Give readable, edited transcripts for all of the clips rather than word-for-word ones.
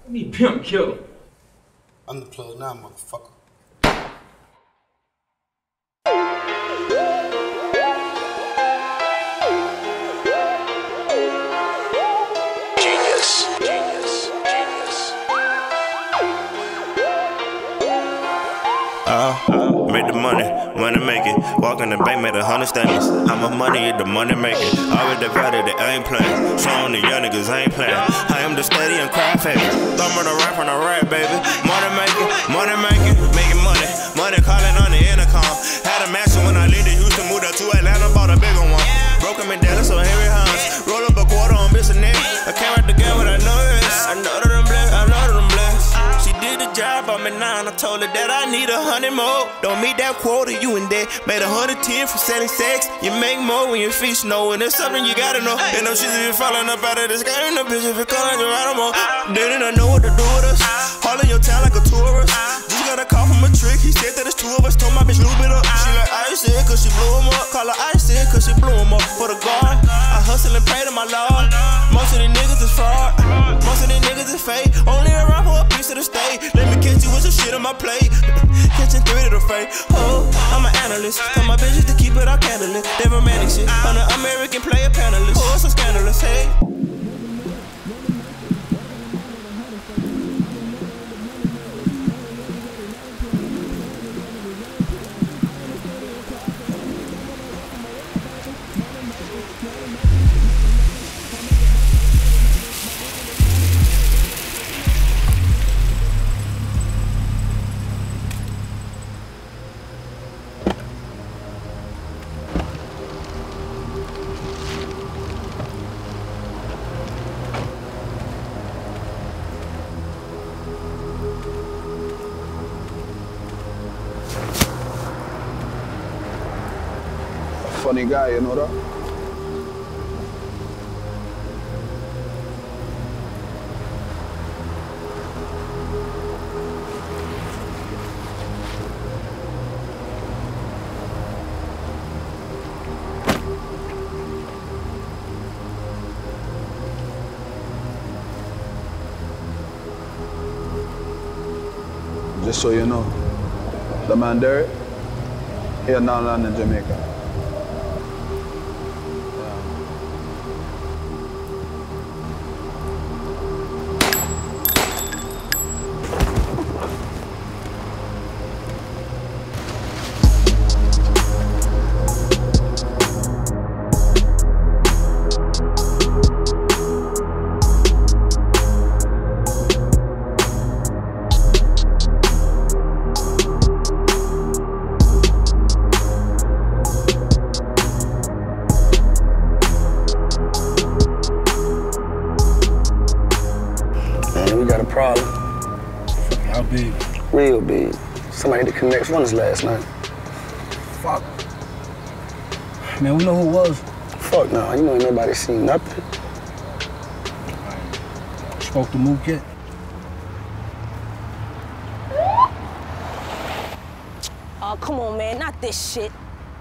I need pimp killer. I'm the plug now, motherfucker. Make the money make it. Walk in the bank, made 100 statements. I'm a money, the money maker. Always the value that I ain't playing. Showing the young niggas I ain't playing. I am the steady and crowd favorite. Thumb on the rap on the rap, baby. Money making, making money. Money calling on the intercom. Had a mansion when I lived in Houston, moved up to Atlanta, bought a bigger one. Broke him in Dallas, so Henry Hines. Roll up a quarter on Miss Annette. I came right together with a noise. I know that I'm blessed, I know that I'm blessed. She did the job, I'm at 9. I told her that I need 100 more. Don't meet that quota, you in debt. Made 110 from selling sex. You make more when your feet snow, and it's something you gotta know. And them shit if you're falling up out of this game, no bitch if you're calling you right more. Didn't I know what to do with us? All in your town like a tourist. Just got a call from a trick. He said that it's 2 of us. Told my bitch lube it up. She like ice it cause she blew him up. Call her ice it cause she blew him up. For the guard, I hustle and pray to my Lord. Most of the niggas is fraud. Most of the niggas is fake. Only around for a piece of the state. Let me catch you with some shit on my plate. Catching 3 to the fake. Oh, I'm an analyst. Tell my bitches to keep it all candlelit. They romantic shit. I'm an American player panelist. Oh, it's so scandalous, hey. Funny guy, you know that? Just so you know, the man Derrick, here now in Jamaica. Problem. How big? Real big. Somebody hit the connect runners last night. Fuck. Man, we know who it was. Fuck no, you know ain't nobody seen nothing. Spoke to Mook yet? Oh, come on, man, not this shit.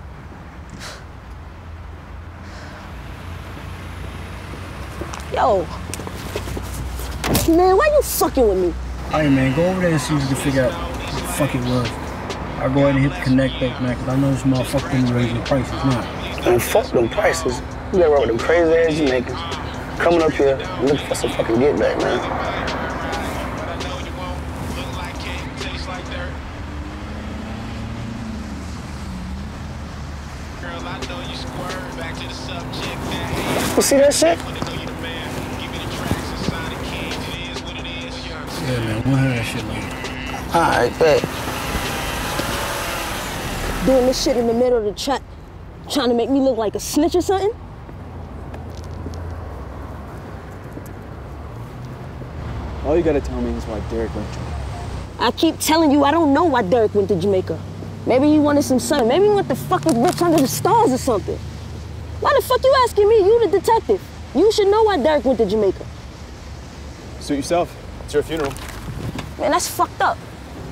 Yo. Man, why you fucking with me? Hey, man, go over there and see if you can figure out what the fuck it was. I'll go ahead and hit the connect back, man, because I know this motherfucker been raising prices now. Man, fuck them prices. You gotta roll with them crazy ass Jamaicans coming up here looking for some fucking get back, man. You see that shit? Yeah, man, we'll hear that shit later. Alright, bet. Doing this shit in the middle of the track, trying to make me look like a snitch or something? All you gotta tell me is why Derrick went to Jamaica. I keep telling you I don't know why Derrick went to Jamaica. Maybe he wanted some sun. Maybe he went to fuck with rich under the stars or something. Why the fuck you asking me? You the detective. You should know why Derrick went to Jamaica. Suit yourself. It's your funeral. Man, that's fucked up.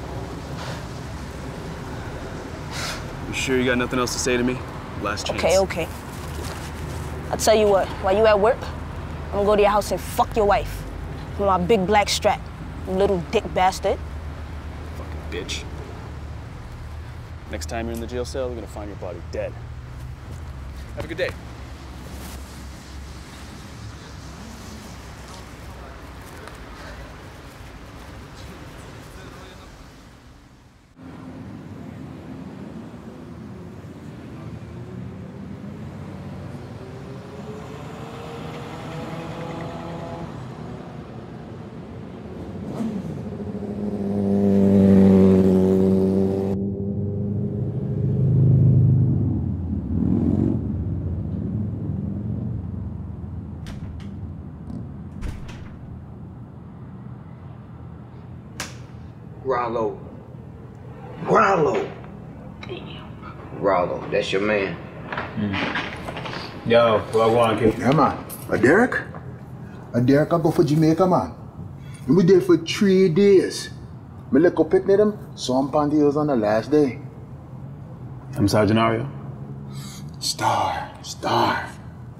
You sure you got nothing else to say to me? Last chance. Okay. I'll tell you what, while you at work, I'm gonna go to your house and fuck your wife with my big black strap. little dick bastard. Fucking bitch. Next time you're in the jail cell, we're gonna find your body dead. Have a good day. Rilow, that's your man. Yo, what I want, kid? Yeah, man. A Derrick? A Derrick, I go for Jamaica, man. We there for 3 days. Me look up picnic them, saw him on the hills on the last day. I'm Sergeant Ario. Star.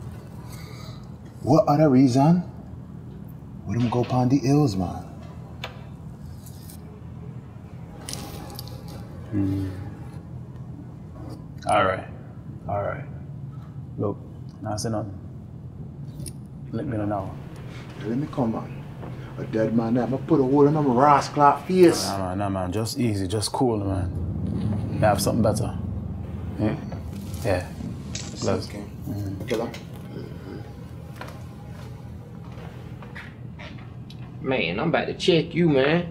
What other reason would him go upon the hills, man? All right. Look, now say nothing. Let me know now. Let me come, man. A dead man there, I'm gonna put a hole in my rascal face. Nah, man, just easy, just cool, man. You have something better. Yeah. Let's go. Killer. Man, I'm about to check you, man.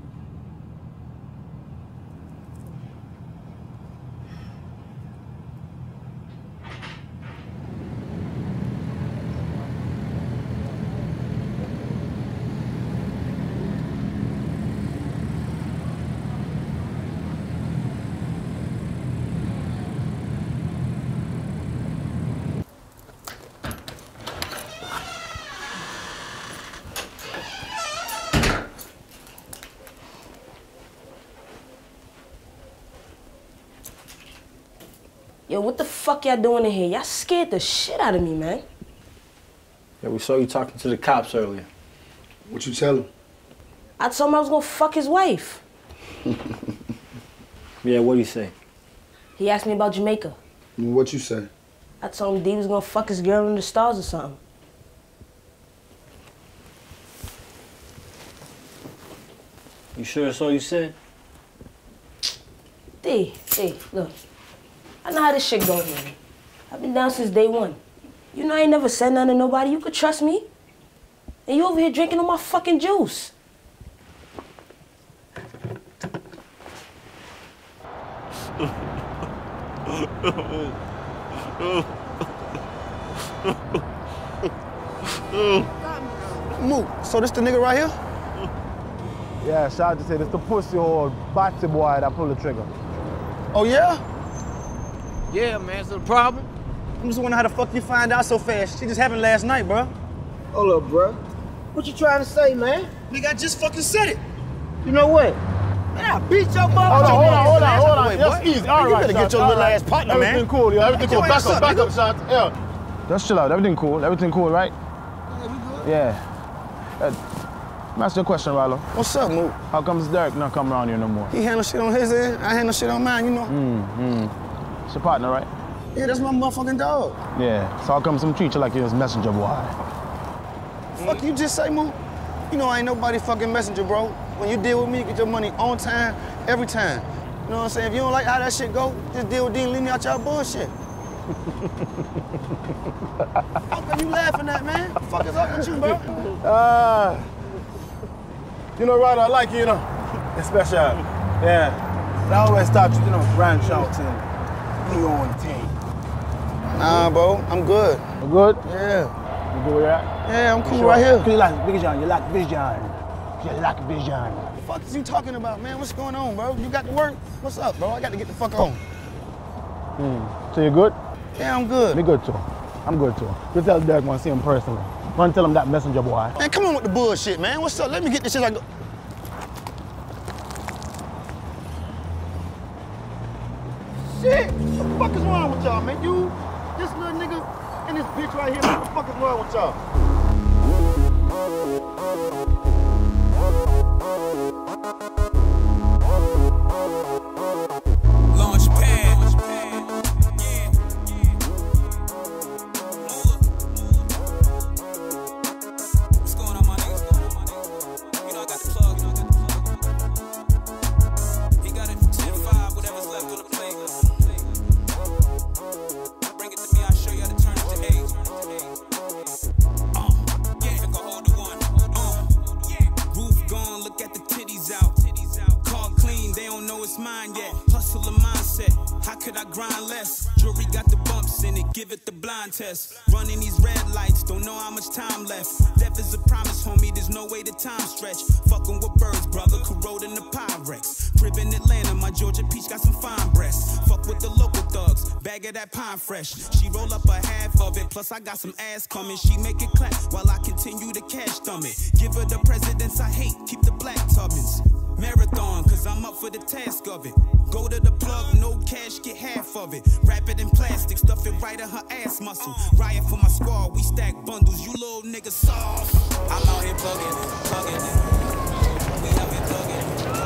Yo, what the fuck y'all doing in here? Y'all scared the shit out of me, man. Yeah, we saw you talking to the cops earlier. What you tell him? I told him I was gonna fuck his wife. Yeah, what'd he say? He asked me about Jamaica. What you say? I told him D was gonna fuck his girl in the stars or something. You sure that's all you said? D, look. I know how this shit goes, man. I've been down since day one. You know I ain't never said nothing to nobody. You could trust me. And you over here drinking all my fucking juice. Mook, so this the nigga right here? Yeah, shout to say this the pussy or batty boy that pulled the trigger. Oh yeah? Yeah, man, so the problem? I'm just wondering how the fuck you find out so fast. Shit just happened last night, bro. Hold up, bro. What you trying to say, man? Nigga, I just fucking said it. You know what? Man, I beat your mother. Hold on. Wait, Just easy. All you right, better get your little ass partner, man. Everything cool, yeah. Everything cool. Back Back up, shot. Yeah. Just chill out. Everything cool. Everything cool, right? Yeah, we good. Yeah. Let me ask you a question, Rilow. What's up, Mook? How comes Derrick not come around here no more? He handle shit on his end, I handle shit on mine, you know? It's your partner, right? Yeah, that's my motherfucking dog. Yeah. So how come some treat you like you're his messenger boy? Fuck you just say, Mook? You know I ain't nobody fucking messenger, bro. When you deal with me, you get your money on time, every time. You know what I'm saying? If you don't like how that shit go, just deal with D and leave me out y'all bullshit. How come you laughing at, man? What the fuck is up with you, bro? You know, Rilow, I like you, you know. It's special. Yeah. I always start, you know, branch out and do your own thing. Nah, bro, I'm good. You good? Yeah. You good where you're at? Yeah, I'm cool right here. You lack vision. You lack vision. You lack vision. What the fuck is you talking about, man? What's going on, bro? You got to work? What's up, bro? I got to get the fuck on. So you good? Yeah, I'm good. Me good too. I'm good too. You tell Derrick want to see him personally. Want to tell him that messenger boy. Man, come on with the bullshit, man. What's up? Let me get this shit like. Shit! What the fuck is wrong with y'all, man? You, this little nigga, and this bitch right here, what the fuck is wrong with y'all? Test. Running these red lights, don't know how much time left. Death is a promise, homie, there's no way the time stretch. Fucking with birds, brother, corroding the Pyrex. Crib in Atlanta, my Georgia peach got some fine breasts. Fuck with the local thugs, bag of that pine fresh. She roll up a half of it, plus I got some ass coming. She make it clap while I continue to cash thumb it. Give her the presidents I hate, keep the black tubbins. Marathon, cause I'm up for the task of it. Go to the plug, no cash, get half of it. Wrap it in plastic, stuff it right in her ass muscle. Riot for my squad, we stack bundles, you little niggas soft. I'm out here plugging, plugging. We out here plugging.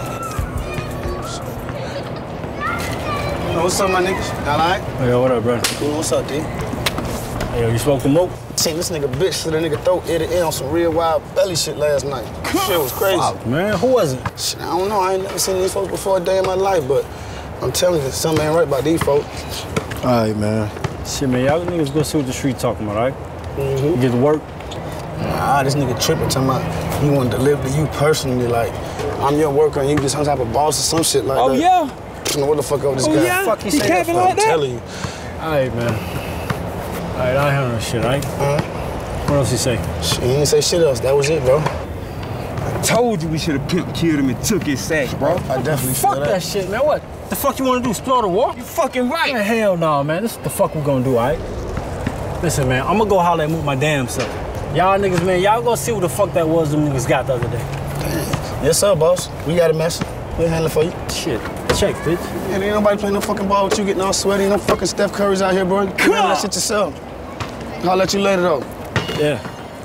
What's up, my niggas? Y'all alright? Hey, yo, what up, bro? Cool, what's up, D? Hey, yo, you spoke to Mook? Seen this nigga bitch slit a nigga throat ear to ear on some real wild belly shit last night. Shit was crazy. Fuck, man, who was it? Shit, I don't know. I ain't never seen these folks before a day in my life, but I'm telling you, something ain't right about these folks. All right, man. Shit, man, y'all niggas go see what the street talking about, all right? Mm-hmm. You get to work? Nah, this nigga tripping, talking about he want to deliver to you personally, like, I'm your worker and you just some type of boss or some shit like that. Oh, yeah? I don't know what the fuck up with this guy. Yeah? Fuck, he capping like that? I'm telling you. All right, man. All right, I handle that shit, all right? What else he say? Shit, he didn't say shit else. That was it, bro. I told you we should have pimp killed him and took his sack, bro. I definitely Fuck that shit, man. What? The fuck you want to do? Explore the war? You fucking right. Man, hell no, man. This is what the fuck we gonna do, all right? Listen, man, I'm gonna go holler at Mook my damn self. Y'all niggas, man, y'all gonna see what the fuck that was them niggas got the other day. Damn. Yes, sir, boss. We got a message. We'll handle it for you. Shit. Check, bitch. Yeah, ain't nobody playing no fucking ball with you getting all sweaty. No fucking Steph Curry's out here, bro. You can handle that shit yourself. I'll let you later, though. Yeah.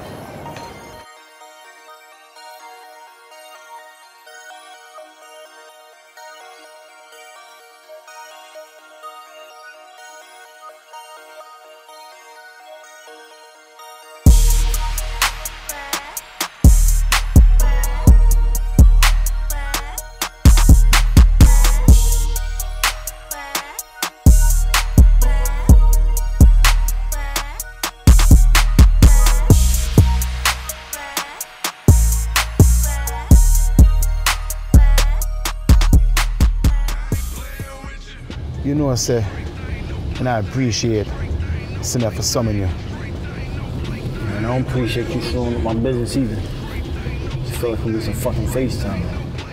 You know, sir, and I appreciate seeing that for summon you. Man, I don't appreciate you showing up my business either. I just feel like we need some fucking FaceTime.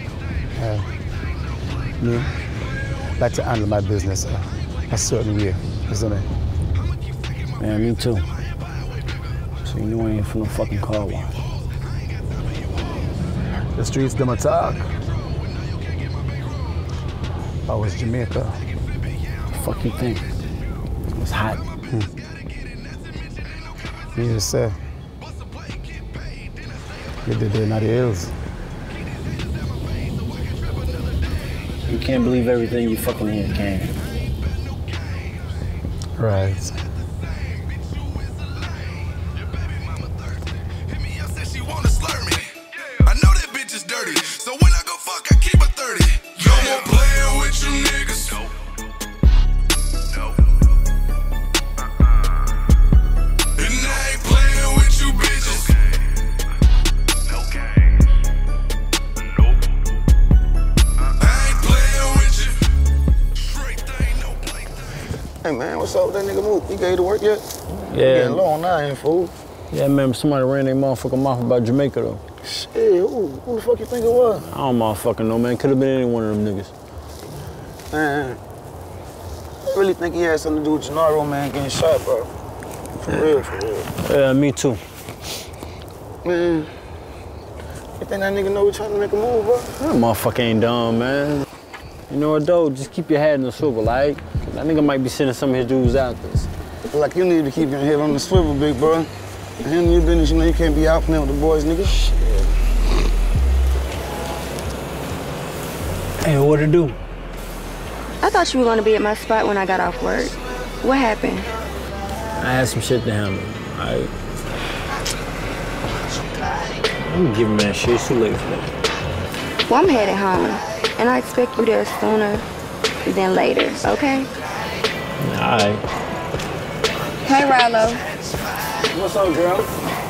Me, like to handle my business a certain way, isn't it? Man, me too. So you know I ain't for no fucking car wash. The streets them attack. I was Jamaica. Fuck you think? It was hot. You just said you did it in the hills. You can't believe everything you fucking hear, can you? Right. I know that bitch is dirty, so when I go fuck, I keep a 30. No more playing with you niggas. And I ain't playing with you bitches. I ain't playing with you. Straight thing, no play. Hey man, what's up with that nigga Mook? He gave you to work yet? Yeah. Getting low on that, ain't fool. Yeah, man, somebody ran their motherfucking mouth about Jamaica, though. Shit, who the fuck you think it was? I don't motherfucking know, man. Could have been any one of them niggas. Man, I really think he had something to do with Gennaro, man, getting shot, bro. For real, for real. Yeah, me too. Man, you think that nigga know we trying to make a move, bro? That motherfucker ain't dumb, man. You know what, though? Just keep your head in the swivel, like. That nigga might be sending some of his dudes out there. Like, you need to keep your head on the swivel, big bro. Handle your business, you know you can't be out playing with the boys, nigga. Shit. Hey, what it do? I thought you were gonna be at my spot when I got off work. What happened? I had some shit to handle. I'm giving that shit. It's too late for that. Well, I'm headed home, and I expect you there sooner than later, okay? Alright. Hey, Rilow. What's up, girl?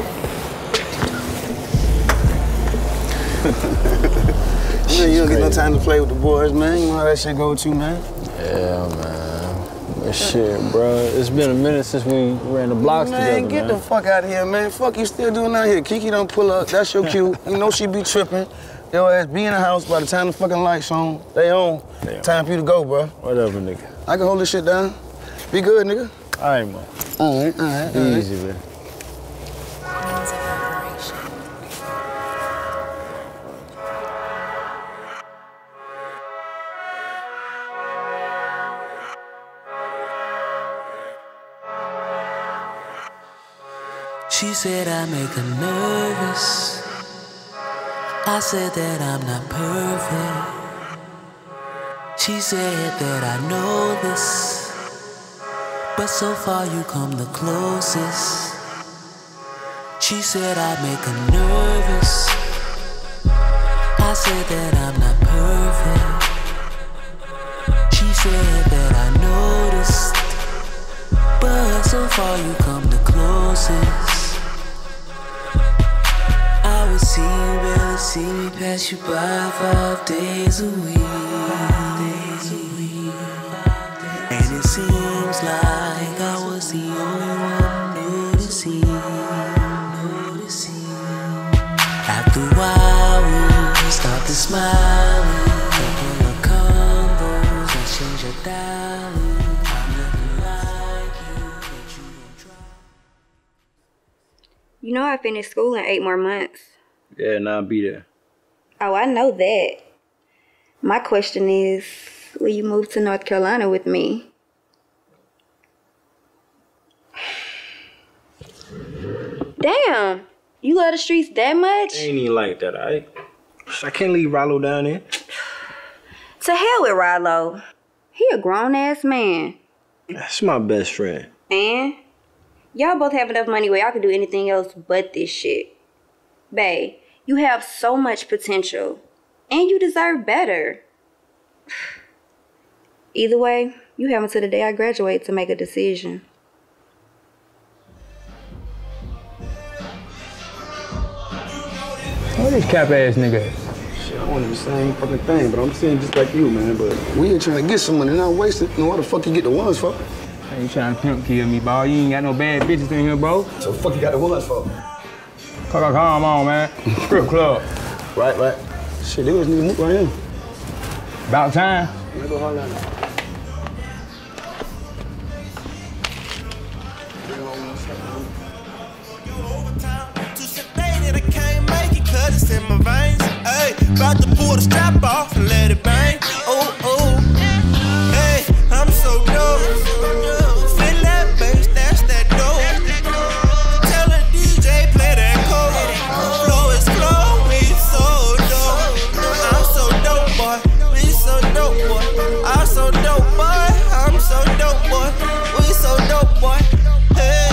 You don't get no time to play with the boys, man. You know how that shit go too, man. Yeah, man. But shit, bro. It's been a minute since we ran the blocks together, man. Man, get the fuck out of here, man. Fuck you still doing out here. Kiki don't pull up. That's your cue. You know she be tripping. Your ass be in the house by the time the fucking lights on. They on. Damn. Time for you to go, bro. Whatever, nigga. I can hold this shit down. Be good, nigga. All right, man. All right. Easy, man. She said I make her nervous. I said that I'm not perfect. She said that I know this, but so far you come the closest. She said I make her nervous. I said that I'm not perfect. She said that I noticed, but so far you come the closest. I would see you, barely see me pass you by 5 days a week. And it seems like I was the only one noticing. After a while we started smiling, couple of combos and change your dialing. I'm nothing like you, but you don't try. You know I finished school in 8 more months. Yeah, nah, I'll be there. Oh, I know that. My question is, will you move to North Carolina with me? Damn, you love the streets that much? Ain't even like that, alright? I can't leave Rilow down there. To hell with Rilow. He a grown-ass man. That's my best friend. And y'all both have enough money where y'all can do anything else but this shit. Bae, you have so much potential. And you deserve better. Either way, you have until the day I graduate to make a decision. What these cap ass niggas? Shit, I wanted the same fucking thing, but I'm saying just like you, man. But we ain't trying to get some money, not waste it. Know why the fuck you get the ones for? Hey, you trying to pimp kill me, bro? You ain't got no bad bitches in here, bro. So the fuck you got the ones for? Come on, man. Strip club. Right. Shit, they was nigga Mook right here. About time. Let me go holler at him. It's in my veins, ayy. About to pull the strap off and let it bang. Oh, hey, I'm so dope. Feel that bass, that's that dope. Tell the DJ play that code. Flow is flow, we so dope. I'm so dope, boy. We so dope, boy. I'm so dope, boy. I'm so dope, boy. We so dope, boy. Hey.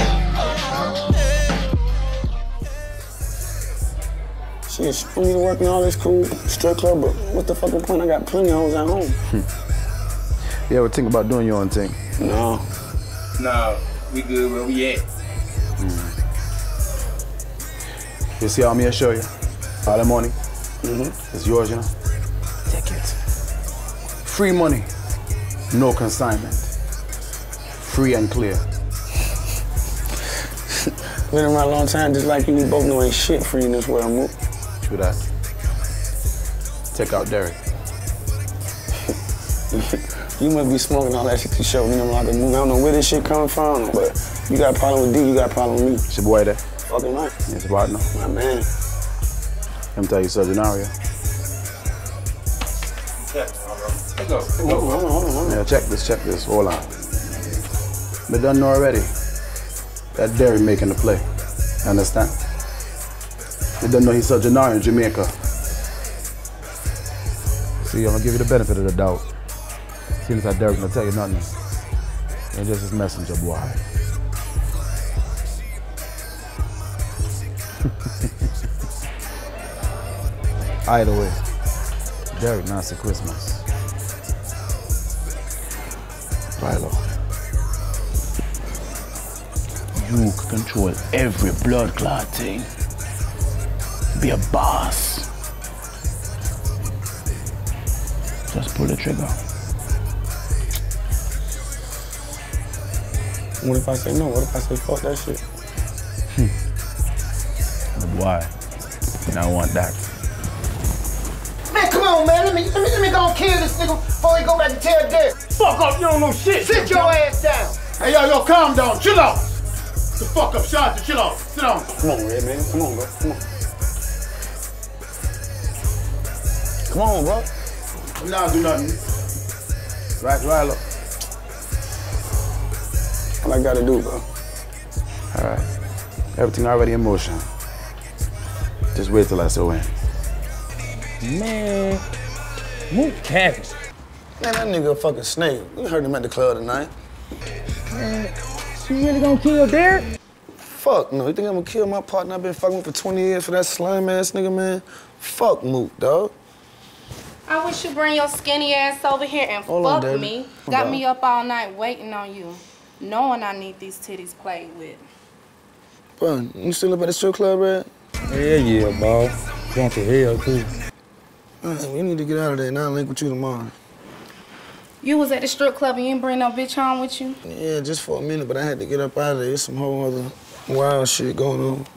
Shit, you need to work in all this cool strip club, but what's the fucking point? I got plenty of hoes at home. You ever think about doing your own thing? No. Nah, we good where we at. You see how I'm here show you? All the money. It's yours, you know? Take it. Free money, no consignment. Free and clear. Been around a long time, just like you, we both know ain't shit free in this world, Mook. True that. Check out Derrick. You must be smoking all that shit to show me. Like a movie. I don't know where this shit coming from, but you got a problem with D, you got a problem with me. It's your boy there. Fucking right. It's about now. My man. Let me tell you something, Aria. Let's go. Hold on. Yeah, check this. Hold on. But done know already that Derrick making the play. Understand? They don't know he's such an in Jamaica. See, I'm gonna give you the benefit of the doubt. Seems like Derrick don't tell you nothing. You're just his messenger, boy. Either way, Derrick nasty Christmas. Rilow, you can control every blood clot thing. Be a boss. Just pull the trigger. What if I say no? What if I say fuck that shit? But why? And I want that. Man, come on, man. Let me go and kill this nigga before he go back and tell Derrick. Fuck up, you don't know shit. Sit your ass down. Hey, yo, calm down. Chill out. The fuck up, Shot. Chill out. Sit down. Come on, Red, man. Come on, bro. Come on. Come on, bro. I'm not do nothing. Right, Rilow. What I gotta do, bro? All right. Everything already in motion. Just wait till I say when. Man, Mook cabbage. Man, that nigga a fucking snake. We heard him at the club tonight. Man, you really gonna kill Derrick? Fuck no. You think I'm gonna kill my partner I've been fucking with for 20 years for that slime ass nigga, man? Fuck Mook, dog. I wish you bring your skinny ass over here and fuck me. Got me up all night waiting on you, knowing I need these titties played with. Bro, you still up at the strip club, Red? Yeah, bro. Going to hell, too. Man, we need to get out of there and I'll link with you tomorrow. You was at the strip club and you didn't bring no bitch home with you? Yeah, just for a minute, but I had to get up out of there. There's some whole other wild shit going on.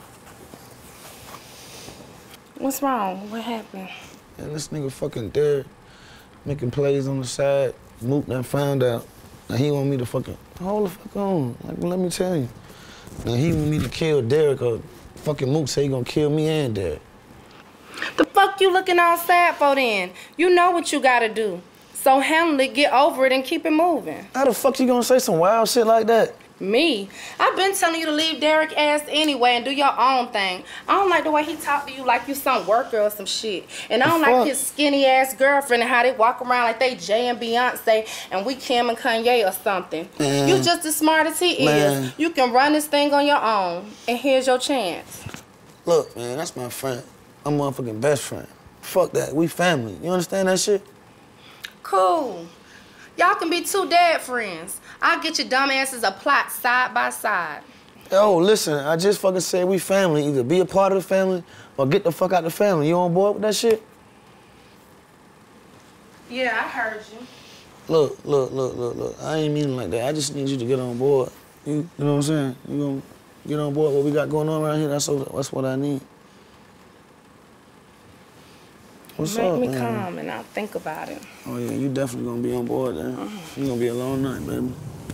What's wrong? What happened? And this nigga fucking Derrick making plays on the side. Mook done found out. Now he want me to fucking, hold the fuck on. Like, let me tell you. Now he want me to kill Derrick or fucking Mook say he gonna kill me and Derrick. The fuck you looking all sad for then? You know what you gotta do. So handle it, get over it, and keep it moving. How the fuck you gonna say some wild shit like that? Me? I've been telling you to leave Derrick ass anyway and do your own thing. I don't like the way he talk to you like you some worker or some shit. And I don't like his skinny ass girlfriend and how they walk around like they Jay and Beyonce and we Kim and Kanye or something. Man. You just as smart as he is. You can run this thing on your own. And here's your chance. Look, man, that's my friend. I'm motherfucking best friend. Fuck that. We family. You understand that shit? Cool. Y'all can be two dead friends. I'll get your dumb asses a plot side by side. Yo, listen, I just fucking said we family. Either be a part of the family or get the fuck out the family. You on board with that shit? Yeah, I heard you. Look. I ain't mean it like that. I just need you to get on board. You know what I'm saying? You gonna get on board what we got going on around here? That's what I need. What's Make up, me man? calm and I'll think about it. Oh yeah, you definitely gonna be on board then. It's gonna be a long night, baby.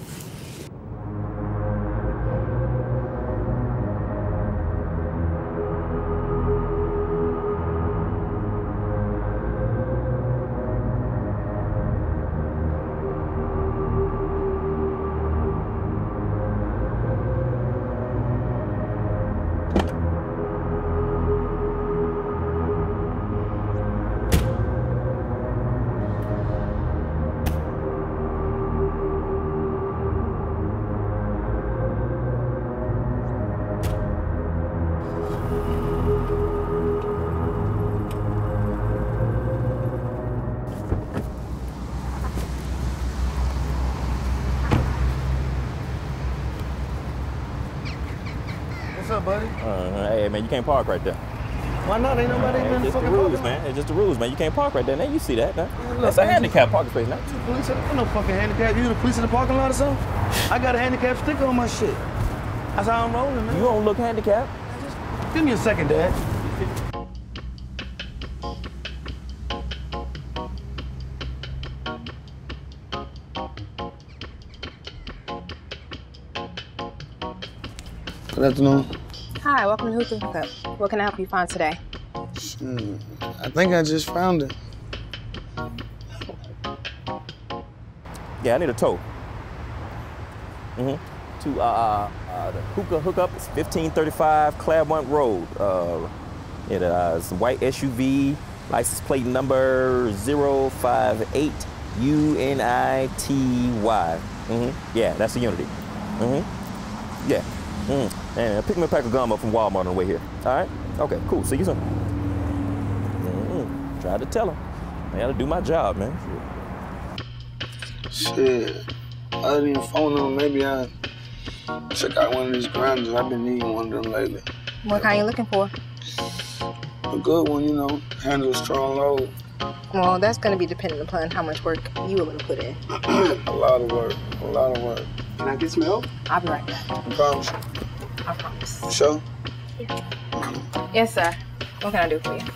What's up, buddy? Hey, man, you can't park right there. Why not? Ain't nobody in the It's just the fucking rules, parking lot. man. It's just the rules, man. You can't park right there. Now you see that, now. Look, That's a handicap parking space, now. Police, I'm no fucking handicap. You the police in the parking lot or something? I got a handicap sticker on my shit. That's how I'm rolling, man. You don't look handicapped. Give me a second, Dad. Good afternoon. Hi, welcome to Hookah Hookup. What can I help you find today? I think I just found it. Yeah, I need a tow. To the Hookah Hookup, it's 1535 Claremont Road. It's a white SUV, License plate number 058 UNITY. Yeah, that's the Unity. Yeah. And pick me a pack of gum up from Walmart on the way here. All right? Okay, cool. See you soon. Tried to tell him. I gotta do my job, man. Shit. I didn't even phone them. Maybe I check out one of these grinders. I've been needing one of them lately. What kind you looking for? A good one, you know. Handle a strong load. Well, that's going to be dependent upon how much work you are going to put in. A lot of work. A lot of work. Can I get some help? I'll be right back. I promise. I promise. Sure? Yes, sir. What can I do for you?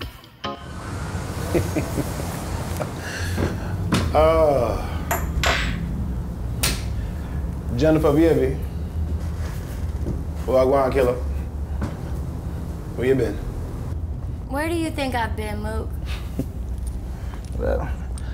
Jennifer Baby. Wagwan killer. Where you been? Where do you think I've been, Mook? Well,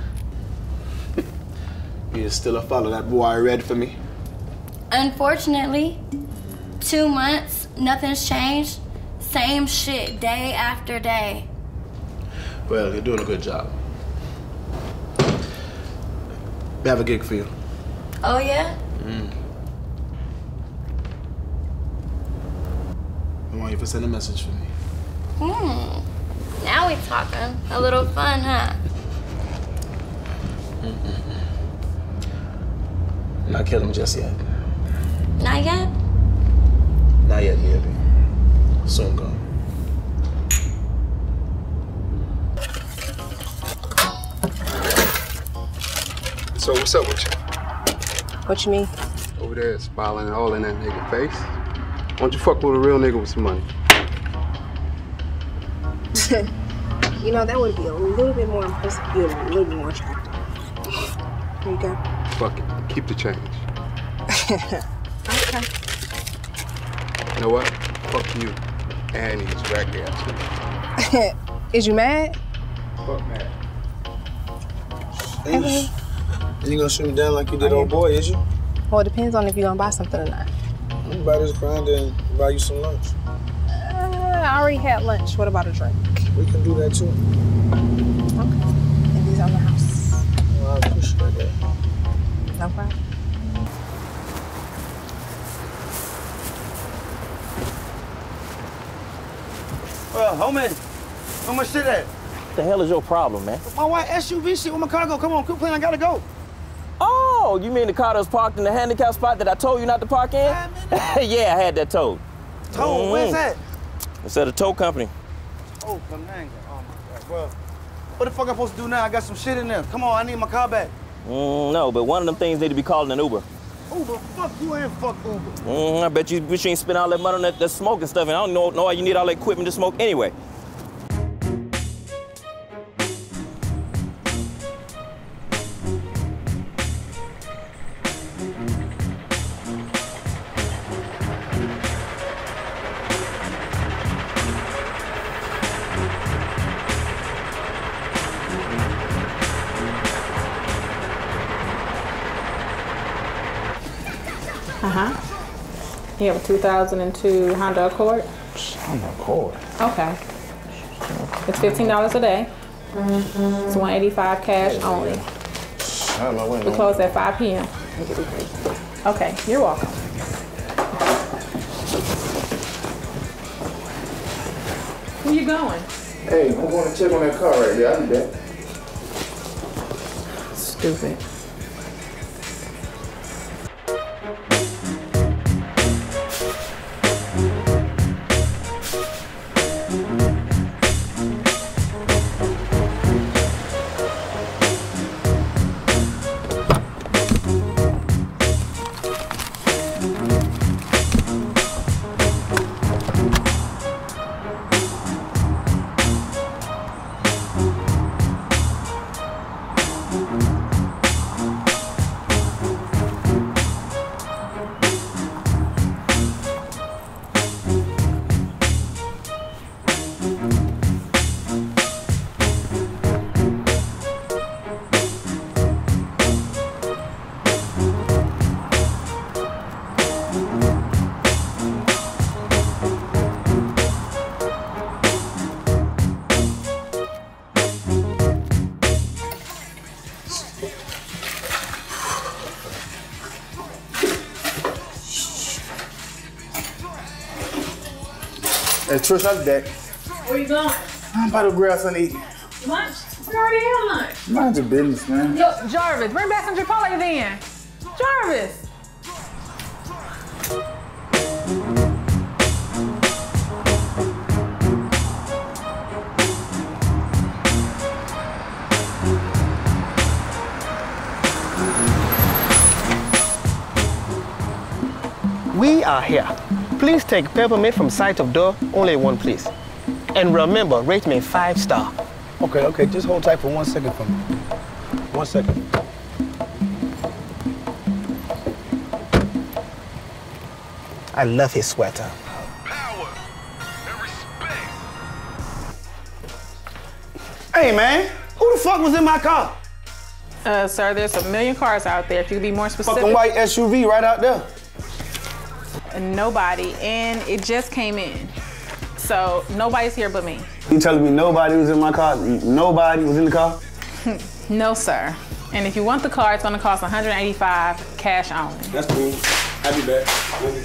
you still a follow that boy read for me? Unfortunately, 2 months, nothing's changed. Same shit, day after day. Well, you're doing a good job. We have a gig for you. Oh, yeah? I want you to send a message for me. Now we talking. A little fun, huh? Not kill him just yet. Not yet? Not yet, baby. Soon come. So what's up with you? What you mean? Over there smiling and all in that nigga face. Why don't you fuck with a real nigga with some money? You know, that would be a little bit more impressive, a little bit more attractive. Here you go. Fuck it. Keep the change. Okay. You know what? Fuck you. And he's back there too. Is you mad? Fuck mad. You ain't gonna shoot me down like you did old boy, is you? Well, it depends on if you're gonna buy something or not. I'm gonna buy this grinder and buy you some lunch. I already had lunch. What about a drink? We can do that too. Okay. And these on the house. Well, I appreciate that. No problem. Well, homie, how much shit at? What the hell is your problem, man? My white SUV shit, where my car go? Come on, quit playing, I gotta go. Oh, you mean the car that was parked in the handicap spot that I told you not to park in? Yeah, I had that towed. Towed? Where's that? It's at a tow company. Oh, Penanga. Oh my God. Well, what the fuck I'm supposed to do now? I got some shit in there. Come on, I need my car back. No, but one of them things need to be called an Uber. Uber? Fuck you and fuck Uber. I bet you wish you ain't spend all that money on that smoking stuff, and I don't know why you need all that equipment to smoke anyway. You have a 2002 Honda Accord? Honda Accord? Okay. It's $15 a day. It's $185 cash only. We close at 5 p.m. Okay, you're welcome. Where you going? Hey, I'm going to check on that car right there. I'll be back. Stupid. Hey, Trish, I'm back. Where you going? I'm about to grab something to eat. Lunch? We already had lunch. Mind your business, man. Look, Jarvis, bring back some Chipotle then. Jarvis. We are here. Please take peppermint from side of door, only one please. And remember, rate me 5 star. Okay, just hold tight for 1 second for me. 1 second. I love his sweater. Hey, man, who the fuck was in my car? Sir, there's a million cars out there. If you could be more specific. Fucking white SUV right out there. Nobody, and it just came in. So nobody's here but me. You telling me nobody was in my car? Nobody was in the car? No, sir. And if you want the car, it's gonna cost $185 cash only. That's cool. I'll be back.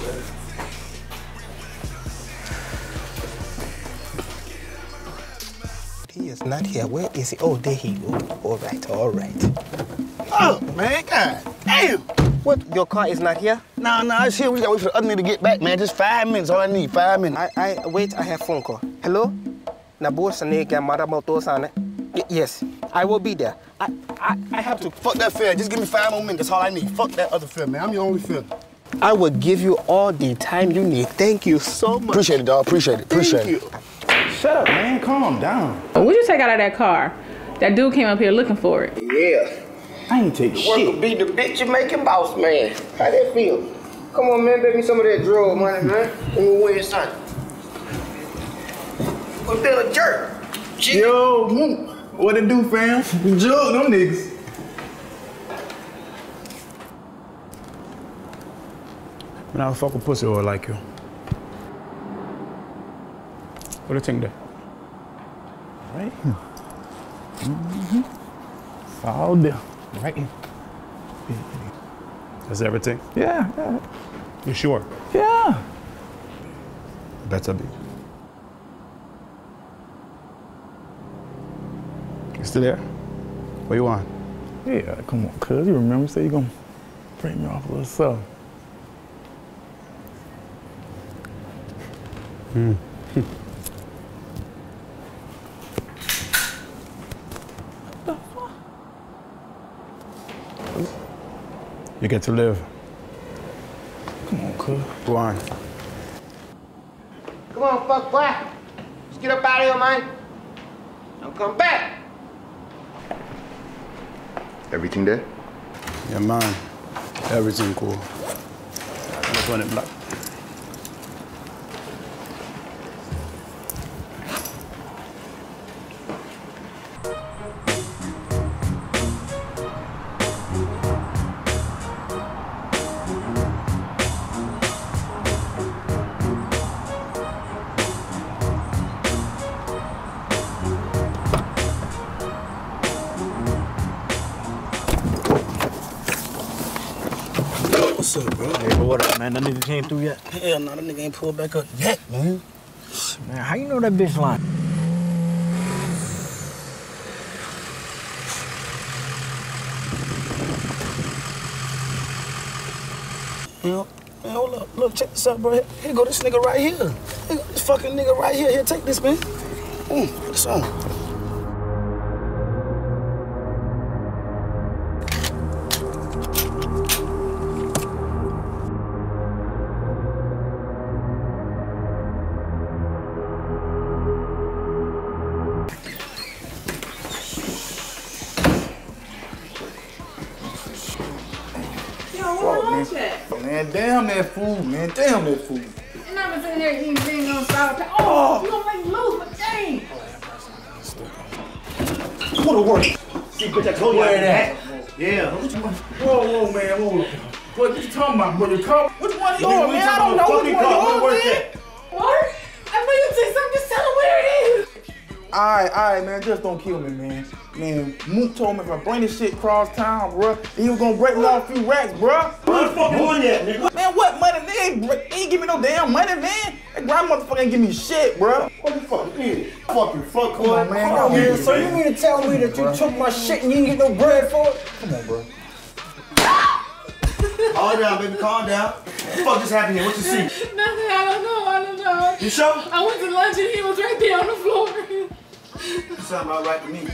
He is not here. Where is he? Oh, there he goes. All right. Oh, man, god damn. What, your car is not here? Nah, it's here. We gotta wait for the other nigga to get back, man. Just 5 minutes, all I need, 5 minutes. Wait, I have phone call. Hello? Yes, I will be there. I have to. Fuck that fare. Just give me 5 more minutes. That's all I need. Fuck that other fare, man. I'm your only fare. I will give you all the time you need. Thank you so much. Appreciate it, dog. Appreciate it. Thank you. Shut up, man. Calm down. What'd you take out of that car? That dude came up here looking for it. Yeah. I ain't take shit. Work be the bitch Jamaican boss, man. How that feel? Come on, man. Bet me some of that drug money, man. Let me win something. What's that a jerk? Chicken. Yo, Mook. What it do, fam? We jug them niggas. Man, I'll fuck a pussy or like you. What do you think there? Right here. All there. Right here. That's everything? Yeah. You sure? Yeah. Better be. You still there? What you want? Yeah, come on, cuz. You remember, say you gonna break me off a little something. You get to live. Come on, cuz. Go on. Come on, fuck boy. Let's get up out of here, man. Don't come back. Everything there? Yeah, man. Everything cool. Let's run it black. What's up, bro? Hey, bro, what up, man? That nigga came through yet? Hell no, that nigga ain't pulled back up yet, man. Man, how you know that bitch lying? Man, hold up. Look, check this out, bro. Here go this nigga right here. Here go this fucking nigga right here. Here, take this, man. Put this on. Man, damn that food, man. Damn that food. And I've been sitting there eating things on sour patch. Oh, you gonna make me lose my game. Go to work. See, bitch, I told you that. Yeah. Whoa, man, whoa. What you talking about, bro? Your car? Which one is yours, man? I don't know which one is yours, man. What? I know you say something. Just tell them where it is. All right, man. Just don't kill me, man. Man, Mook told me if I bring this shit across town, bruh, he was gonna break me off a few racks, bruh. What the fuck doing that, nigga? Man, what money? They ain't give me no damn money, man. That bro. That motherfucker ain't give me shit, bro. What the fuck? Fucking fuck, Come on, man. Come on, man. So you mean to tell me that you took my shit and you didn't get no bread for it? Come on, bro. Calm down, baby. Calm down. What the fuck just happened here? What you see? Nothing. I don't know. You sure? I went to lunch and he was right there on the floor. You sound about right to me.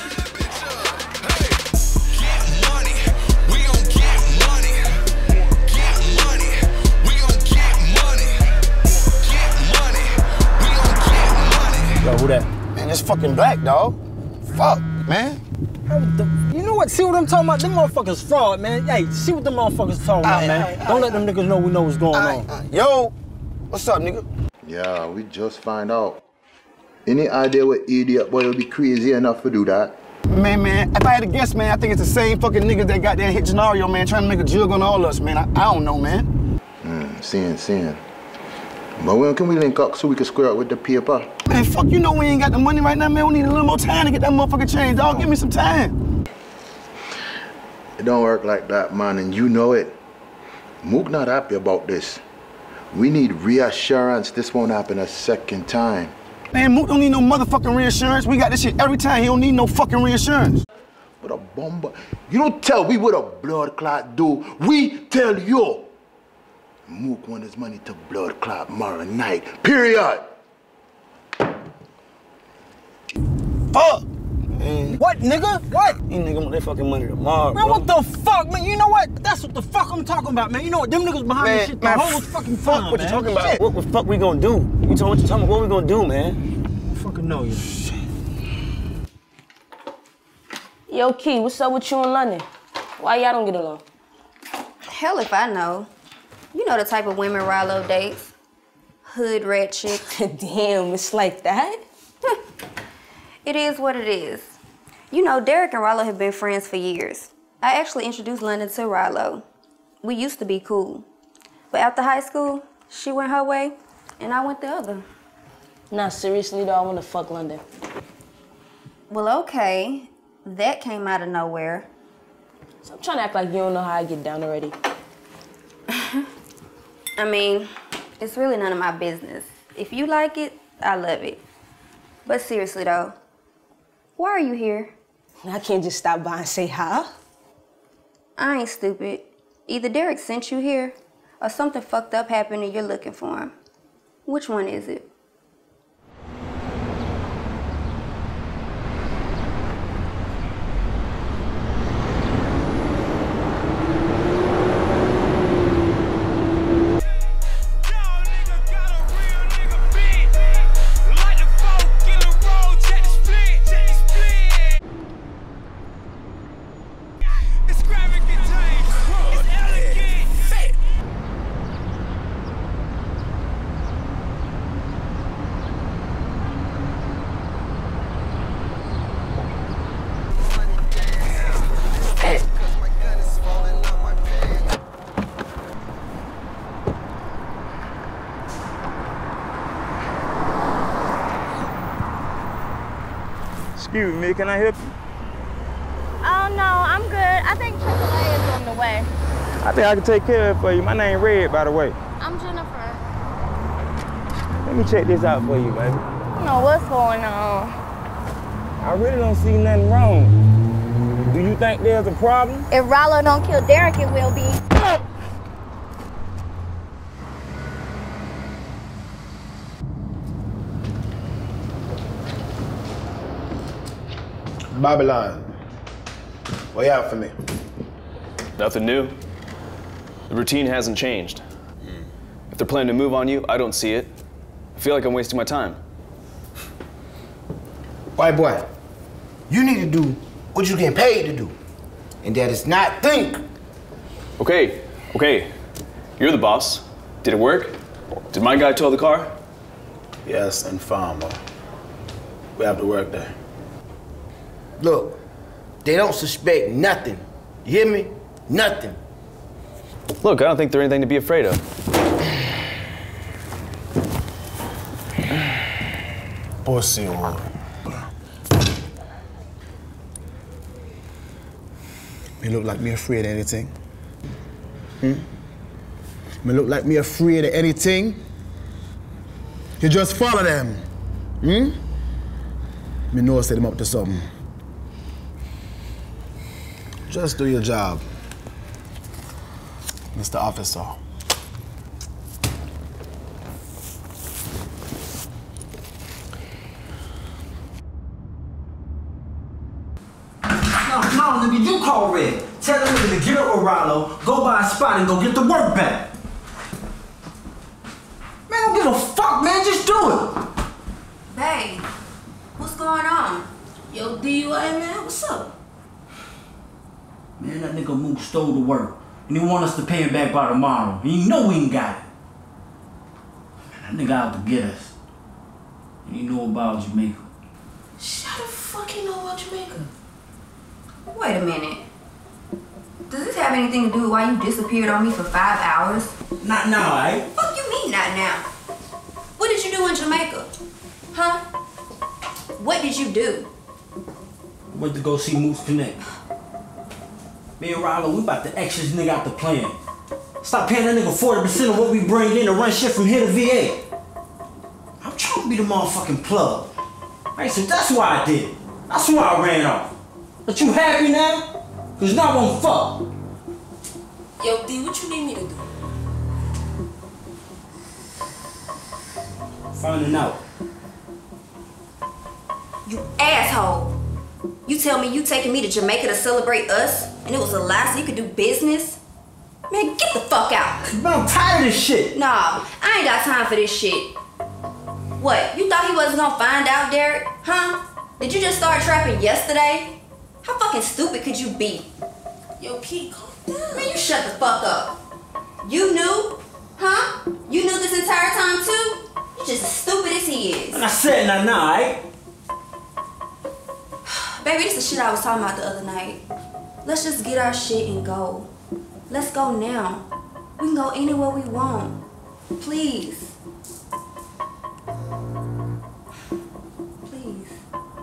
Yo, who that? Man, it's fucking Black, dog. Fuck, man. You know what? See what I'm talking about? Them motherfuckers fraud, man. Hey, see what them motherfuckers talking about, man. Don't let them niggas know we know what's going on. Yo, what's up, nigga? Yeah, we just find out. Any idea what idiot boy will be crazy enough to do that? Man, if I had to guess, man, I think it's the same fucking niggas that got that hit Gennaro, man, trying to make a jug on all us, man. I don't know, man. Seeing. But when can we link up so we can square up with the paper? Man, fuck, you know we ain't got the money right now, man. We need a little more time to get that motherfucker changed, dog. Give me some time. It don't work like that, man, and you know it. Mook not happy about this. We need reassurance this won't happen a second time. Man, Mook don't need no motherfucking reassurance. We got this shit every time. He don't need no fucking reassurance. What a bomber. You don't tell we what a blood clot do. We tell you. Mook want his money to blood clot tomorrow night. Period. Fuck. What, nigga? What? You nigga want that fucking money tomorrow, man, bro. what the fuck, man? You know what? That's what the fuck I'm talking about, man. You know what? Them niggas behind this shit the whole fucking fuck time, what man. you talking about? Shit. What the fuck we gonna do? You talking what you talking about? What we gonna do, man? I fucking know you. Yo, Key, what's up with you in London? Why y'all don't get along? Hell if I know. You know the type of women Rilow dates. Hood rat chicks. Damn, it's like that? It is what it is. You know, Derrick and Rilow have been friends for years. I actually introduced London to Rilow. We used to be cool. But after high school, she went her way, and I went the other. Nah, seriously though, I wanna fuck London. Well, okay. That came out of nowhere. So I'm trying to act like you don't know how I get down already. I mean, it's really none of my business. If you like it, I love it. But seriously though, why are you here? I can't just stop by and say hi. I ain't stupid. Either Derrick sent you here, or something fucked up happened and you're looking for him. Which one is it? Excuse me, can I help you? Oh, no, I'm good. I think AAA is on the way. I think I can take care of it for you. My name Red, by the way. I'm Jennifer. Let me check this out for you, baby. I don't know what's going on. I really don't see nothing wrong. Do you think there's a problem? If Rilow don't kill Derrick, it will be. Babylon, what you have for me? Nothing new. The routine hasn't changed. If they're planning to move on you, I don't see it. I feel like I'm wasting my time. White boy, you need to do what you're getting paid to do. And that is not think. Okay. You're the boss. Did it work? Did my guy tow the car? Yes, and farmer. We have to work there. Look, they don't suspect nothing. You hear me? Nothing. Look, I don't think there's anything to be afraid of. Pussy one. Me look like me afraid of anything? Me look like me afraid of anything? You just follow them. Me know set them up to something. Just do your job, Mr. Officer. No, nigga, you call Red. Tell them nigga to get up with Rilow, go by a spot and go get the work back. Man, don't give a fuck, man. Just do it. Babe, what's going on? Yo, DUA, man, what's up? Man, that nigga Mook stole the work. And he want us to pay him back by tomorrow. And you know we ain't got it. Man, that nigga out to get us. And you know about Jamaica. Shut the fuck you know about Jamaica. Wait a minute. Does this have anything to do with why you disappeared on me for 5 hours? Not now, right? Fuck you mean not now? What did you do in Jamaica? Huh? What did you do? Went to go see Mook's Connect. Me and Rilow, we about to X this nigga out the plan. Stop paying that nigga 40% of what we bring in to run shit from here to VA. I'm trying to be the motherfucking plug. Right, so that's why I did it. That's why I ran off. But you happy now? Cause now I won't fuck. Yo, D, what you need me to do? Finding out. You asshole. You tell me you taking me to Jamaica to celebrate us, and it was a lie so you could do business? Man, get the fuck out. Man, I'm tired of this shit. Nah, I ain't got time for this shit. What, you thought he wasn't gonna find out, Derrick? Huh? Did you just start trapping yesterday? How fucking stupid could you be? Yo, Pete, calm down. Man, you shut the fuck up. You knew? Huh? You knew this entire time too? You're just as stupid as he is. And I said nah, right? Baby, this is the shit I was talking about the other night. Let's just get our shit and go. Let's go now. We can go anywhere we want. Please. Please.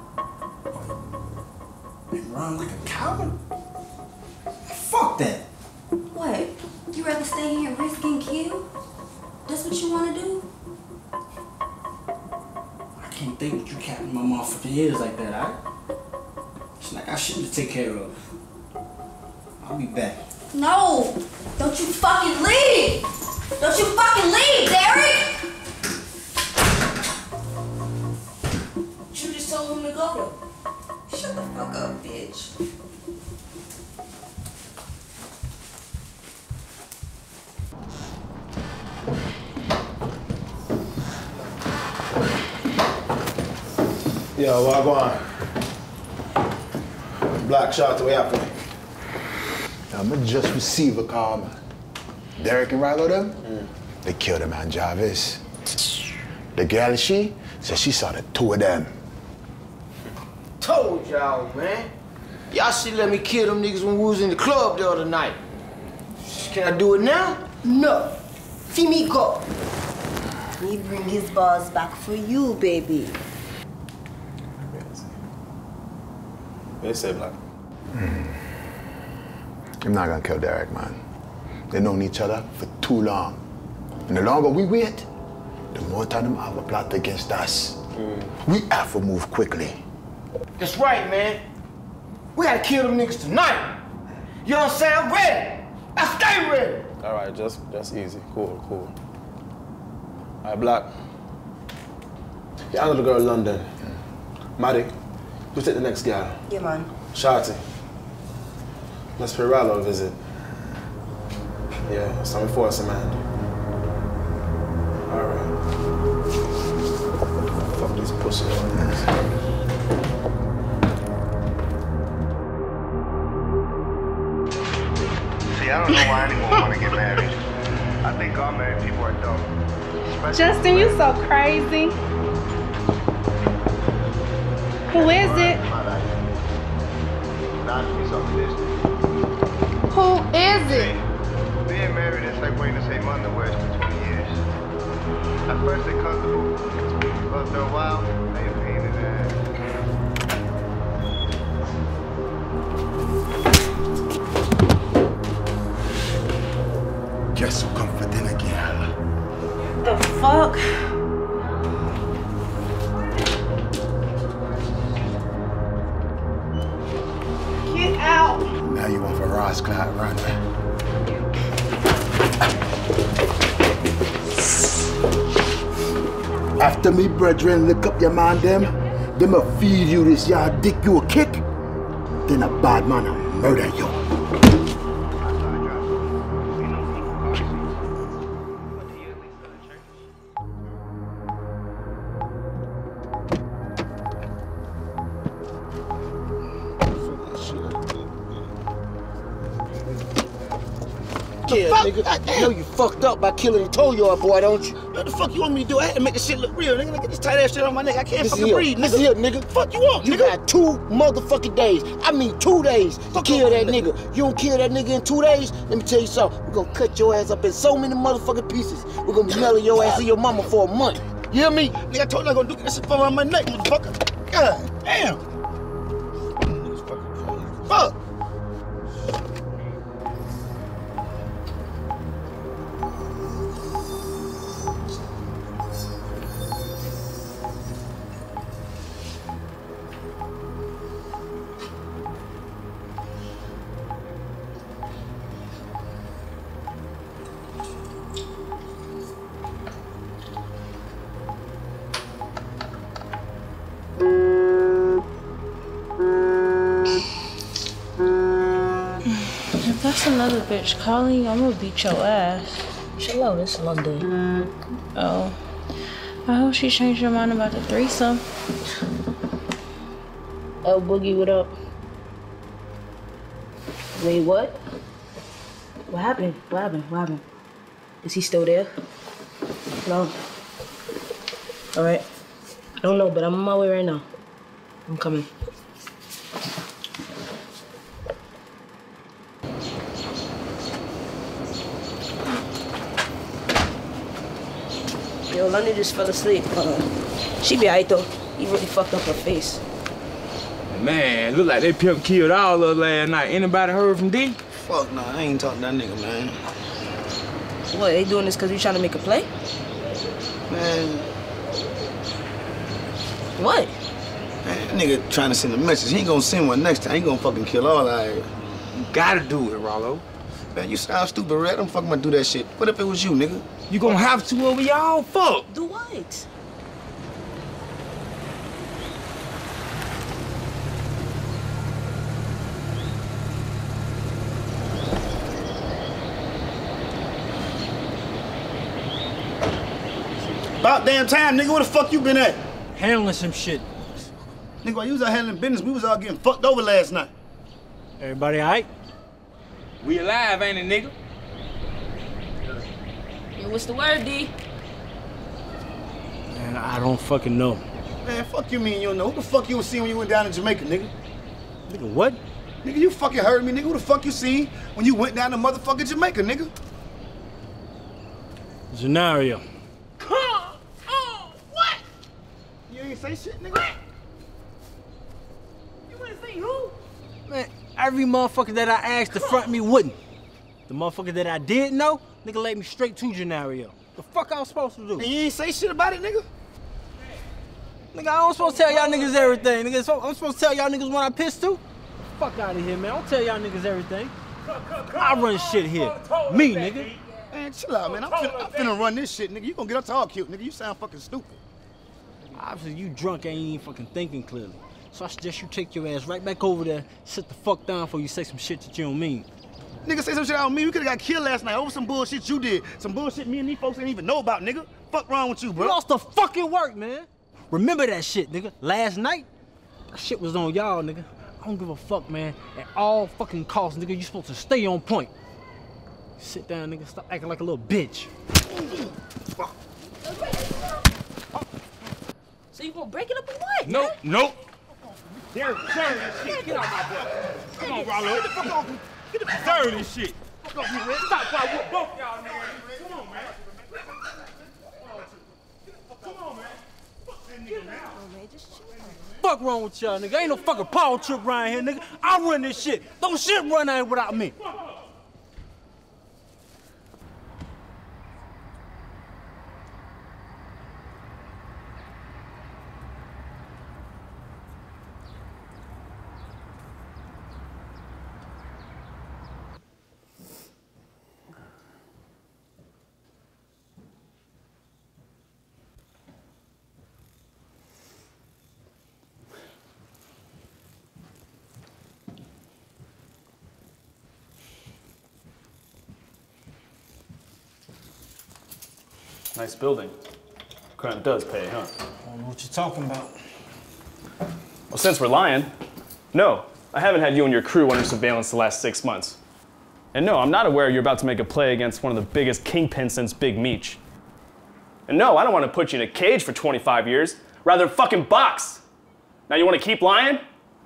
And run like a coward? Fuck that. What? You rather stay here and risk getting killed? That's what you want to do? I can't think with you capping my motherfucking ears like that, alright? It's like I shouldn't take care of. I'll be back. No! Don't you fucking leave! Don't you fucking leave, Derrick! You just told him to go. Shut the fuck up, bitch. Yo, what going? Black shot, way up. I just received a call, man. Derrick and Rilow them, they killed the man Jarvis. The girl, she said she saw the two of them. Told y'all, man. Y'all should let me kill them niggas when we was in the club the other night. Can I do it now? No. See me go. He bring his balls back for you, baby. They say Black. I'm not gonna kill Derrick, man. They known each other for too long. And the longer we wait, the more time them have a plot against us. We have to move quickly. That's right, man. We gotta kill them niggas tonight. You know what I'm saying? I'm ready. I stay ready. All right, just easy. Cool. All right, Black. Yeah, I know the girl in London. Maddie, you take the next gal. Yeah, man. Shotty. Let's pay Rilow a visit. Yeah, it's time for us, man. All right. Fuck these pussy ones. See, I don't know why anyone want to get married. I think all married people are dumb. Justin, you so crazy. Who is it? Who is it? Being married is like wearing the same underwear for 20 years. At first they're comfortable, but after a while, they're a pain in the Guess who come for dinner, girl? The fuck? Now you want for Ross Clyde run, man. After me brethren lick up your man them a feed you this yard dick you a kick, then a bad man a murder you. Yeah, nigga. I know you fucked up by killing the tow yard boy, don't you? What the fuck you want me to do? I had to make this shit look real, nigga. Look at this tight ass shit on my neck. I can't fucking breathe, nigga. Listen here, nigga. Fuck you want, nigga? You got 2 motherfucking days. I mean 2 days to kill that nigga. You don't kill that nigga in 2 days, let me tell you something. We're gonna cut your ass up in so many motherfucking pieces. We're gonna be mailing your ass to your mama for a month. You hear me? Nigga, I told you I'm gonna do this shit for around my neck, motherfucker. God damn. Niggas fucking crazy. Fuck. If that's another bitch calling you, I'm gonna beat your ass. Chill out, it's London. Oh. I hope she changed her mind about the threesome. Oh, Boogie, what up? Wait, what? What happened? What happened? What happened? Is he still there? No. All right. I don't know, but I'm on my way right now. I'm coming. Yo, London just fell asleep. She be alright though. He really fucked up her face. Man, look like they pimp killed all of us last night. Anybody heard from D? Fuck nah, I ain't talking to that nigga, man. What, they doing this because we trying to make a play? Man. What? Man, that nigga trying to send a message. He ain't gonna send one next time. He gonna fucking kill all our ass. You gotta do it, Rilow. Man, you sound stupid, Red. I'm fucking about to do that shit. What if it was you, nigga? You gonna have to over y'all? Fuck. Do what? About damn time, nigga. Where the fuck you been at? Handling some shit. Nigga, while you was out handling business, we was all getting fucked over last night. Everybody all right? We alive, ain't it, nigga? Yo, what's the word, D? Man, I don't fucking know. Man, fuck you mean you don't know. Who the fuck you was seeing when you went down to Jamaica, nigga? Nigga, what? Nigga, you fucking heard me, nigga. Who the fuck you seen when you went down to motherfucking Jamaica, nigga? Scenario. What? You ain't say shit, nigga? You ain't say who? Man, every motherfucker that I asked to front me wouldn't. The motherfucker that I did know, nigga laid me straight to Scenario. The fuck I was supposed to do? And you ain't say shit about it, nigga? Nigga, I don't supposed to tell y'all niggas everything. Nigga, I'm supposed to tell y'all niggas when I piss too? Fuck out of here, man. I don't tell y'all niggas everything. I run shit here. Me, nigga. Man, chill out, man. I'm finna run this shit, nigga. You gonna get us all killed, nigga. You sound fucking stupid. Obviously, you drunk ain't even fucking thinking clearly. So I suggest you take your ass right back over there, sit the fuck down before you say some shit that you don't mean. Nigga, say some shit I don't mean. We could've got killed last night over some bullshit you did. Some bullshit me and these folks didn't even know about, nigga. Fuck wrong with you, bro? You lost the fucking work, man. Remember that shit, nigga. Last night, that shit was on y'all, nigga. I don't give a fuck, man. At all fucking costs, nigga, you supposed to stay on point. Sit down, nigga. Stop acting like a little bitch. So you gonna break it up or what? Nope, nope. Derrick, serve this shit. Get out my boy. Come on, Rilow. Get the fuck off me. Get the fuck serve this shit. Fuck off me, Red. Stop before I whoop both y'all, nigga. Come on, man. Come on, man. Fuck that nigga now. Fuck wrong with y'all, nigga? Ain't no fucking power trip around here, nigga. I run this shit. Don't shit run out without me. Nice building. Crime does pay, huh? I don't know what you're talking about. Well, since we're lying, no, I haven't had you and your crew under surveillance the last 6 months. And no, I'm not aware you're about to make a play against one of the biggest kingpins since Big Meech. And no, I don't want to put you in a cage for 25 years, rather fucking box. Now you want to keep lying?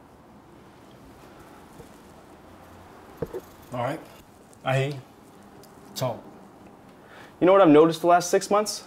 All right, I hear you. Talk. You know what I've noticed the last 6 months?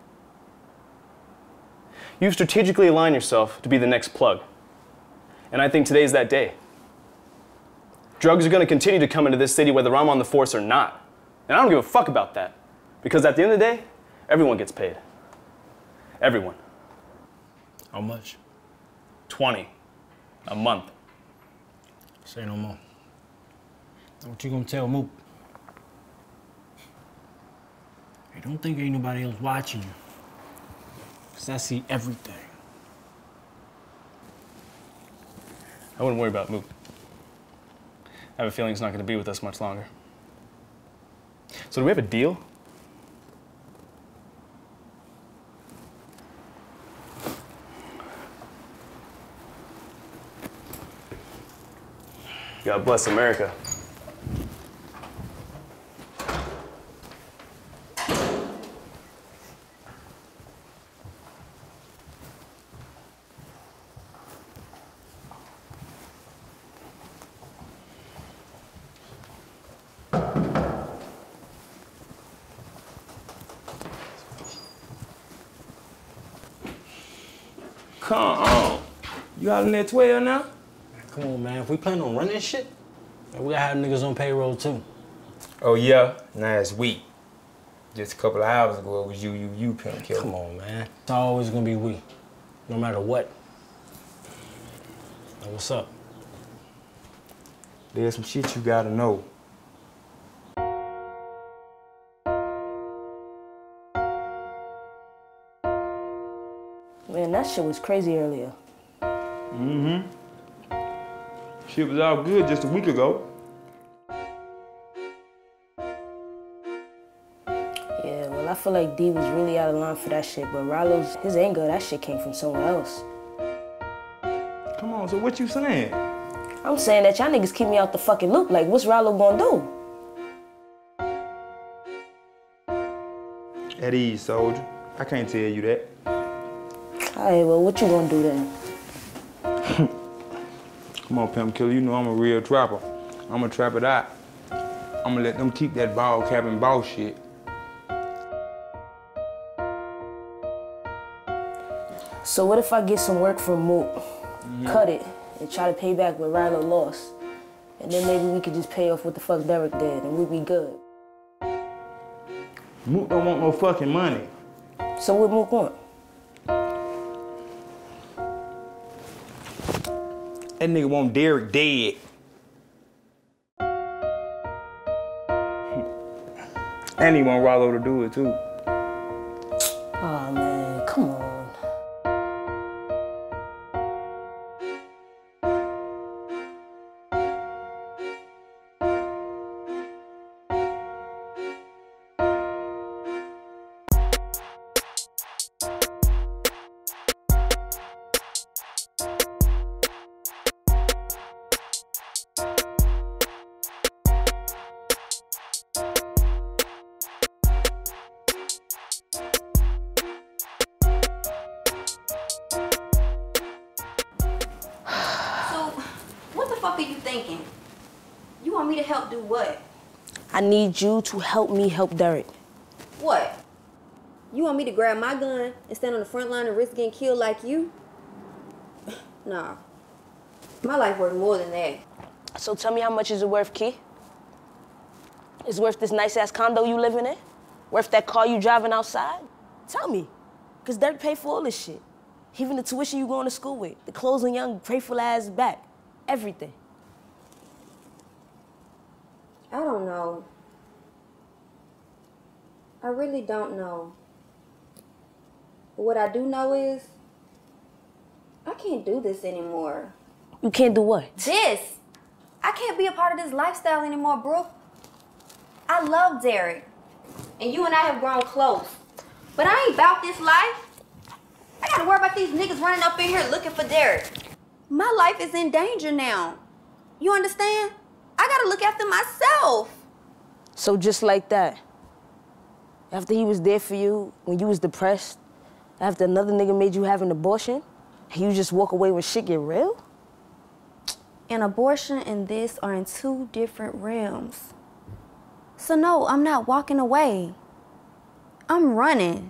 You've strategically aligned yourself to be the next plug. And I think today's that day. Drugs are going to continue to come into this city whether I'm on the force or not. And I don't give a fuck about that. Because at the end of the day, everyone gets paid. Everyone. How much? 20 a month. Say no more. What you gonna tell Mook? Hey, don't think ain't nobody else watching you. Cause I see everything. I wouldn't worry about Mook. I have a feeling he's not going to be with us much longer. So do we have a deal? God bless America. Come on. You out in that 12 now? Come on, man. If we plan on running shit, we gotta have niggas on payroll too. Oh, yeah? Nah, it's weak. Just a couple of hours ago, it was you, Pimp Killer. Come on, man. It's always gonna be we, no matter what. Now, what's up? There's some shit you gotta know. Man, that shit was crazy earlier. Mm-hmm. Shit was all good just a week ago. Yeah, well, I feel like D was really out of line for that shit, but Rilow's, his anger, that shit came from somewhere else. Come on, so what you saying? I'm saying that y'all niggas keep me out the fucking loop. Like, what's Rilow gonna do? At ease, soldier. I can't tell you that. Alright, well, what you gonna do then? Come on, Pimp Killer, you know I'm a real trapper. I'ma trap it out. I'ma let them keep that ball cap and ball shit. So what if I get some work from Mook, cut it, and try to pay back what Rilow lost? And then maybe we could just pay off what the fuck Derrick did, and we'd be good. Mook don't want no fucking money. So what Mook want? That nigga want Derrick dead. And he want Rilow to do it too. Aw, man, come on. What are you thinking? You want me to help do what? I need you to help me help Derrick. What? You want me to grab my gun and stand on the front line and risk getting killed like you? Nah. My life worth more than that. So tell me how much is it worth, Key? It's worth this nice-ass condo you living in? Worth that car you driving outside? Tell me. Because Derrick paid for all this shit. Even the tuition you going to school with, the clothes on your grateful ass back, everything. I don't know. I really don't know. But what I do know is, I can't do this anymore. You can't do what? This! I can't be a part of this lifestyle anymore, Brooke. I love Derrick. And you and I have grown close. But I ain't about this life. I gotta worry about these niggas running up in here looking for Derrick. My life is in danger now. You understand? I gotta look after myself. So just like that, after he was there for you when you was depressed, after another nigga made you have an abortion, you just walk away when shit get real? An abortion and this are in two different realms. So no, I'm not walking away. I'm running.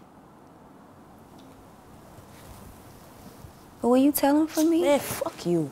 But will you tell him for me? Man, fuck you.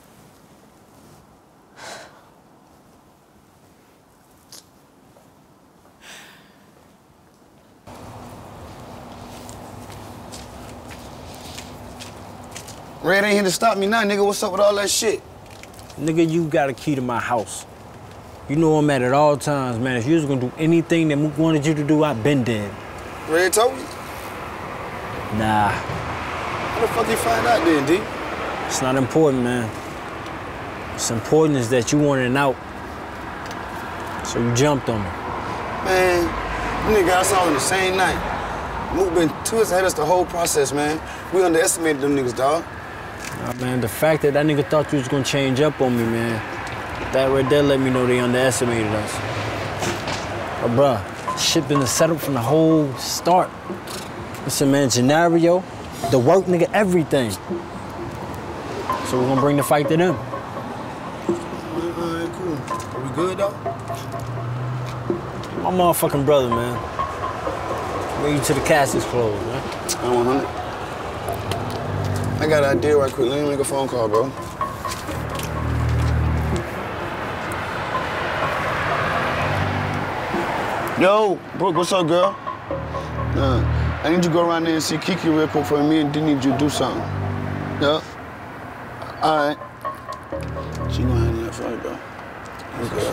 Red ain't here to stop me now, nigga. What's up with all that shit? Nigga, you got a key to my house. You know I'm at all times, man. If you was gonna do anything that Mook wanted you to do, I've been dead. Red told you? Nah. How the fuck you find out then, D? It's not important, man. What's important is that you wanted an out. So you jumped on me. Man, you nigga got us all in the same night. Mook been to us ahead of us the whole process, man. We underestimated them niggas, dog. Nah, man, the fact that nigga thought you was gonna change up on me, man, that right there let me know they underestimated us. But bruh, shit been set up from the whole start. Listen, man, scenario, the work, nigga, everything. So we're gonna bring the fight to them. Alright, cool. Are we good, though? My motherfucking brother, man. Bring you to the casket's closed, man. I'm 100. I got an idea right quick. Let me make a phone call, bro. Yo, Brooke, what's up, girl? I need you to go around there and see Kiki real quick for me, and then need you to do something. Yeah? All right. She gonna handle that for you, bro. You good.